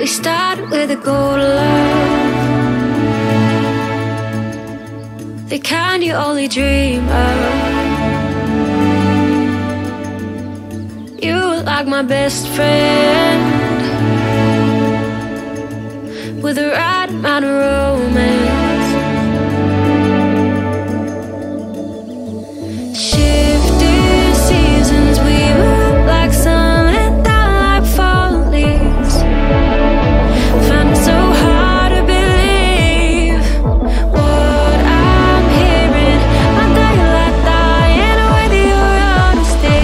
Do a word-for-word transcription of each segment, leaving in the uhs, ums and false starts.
started with a gold love, the kind you only dream of. You were like my best friend, with the right amount of romance. Shifting seasons, we were up like sun and down like falling leaves. Found it so hard to believe what I'm hearing. My daylight dying with your honesty,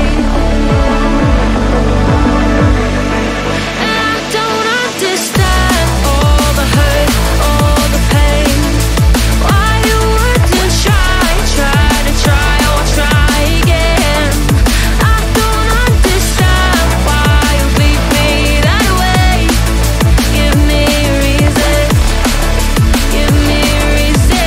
and I don't understand all the hurt, all the pain. Why you wouldn't try, try to try or try again. I don't understand why you beat me that way. Give me a reason, give me a reason.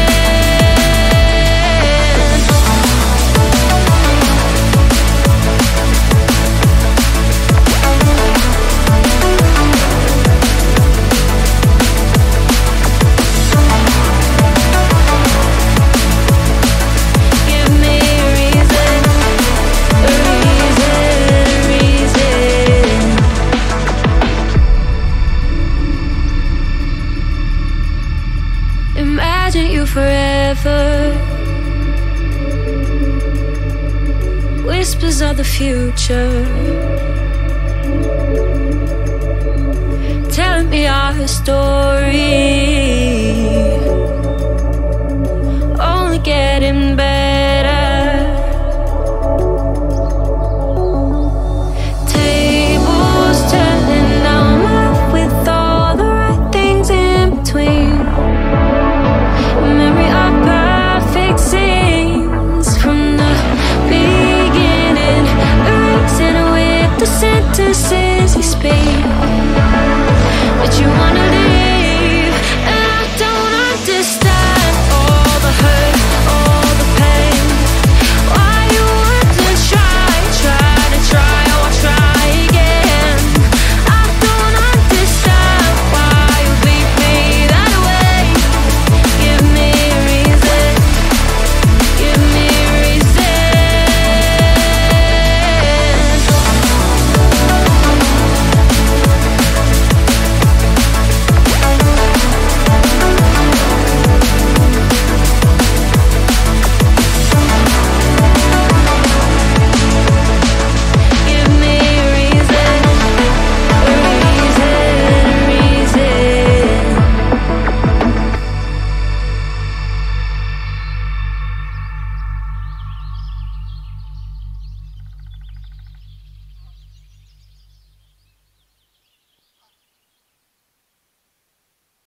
Give me a reason, a reason, a reason. Imagine you forever, whispers of the future, telling me our story, only getting better.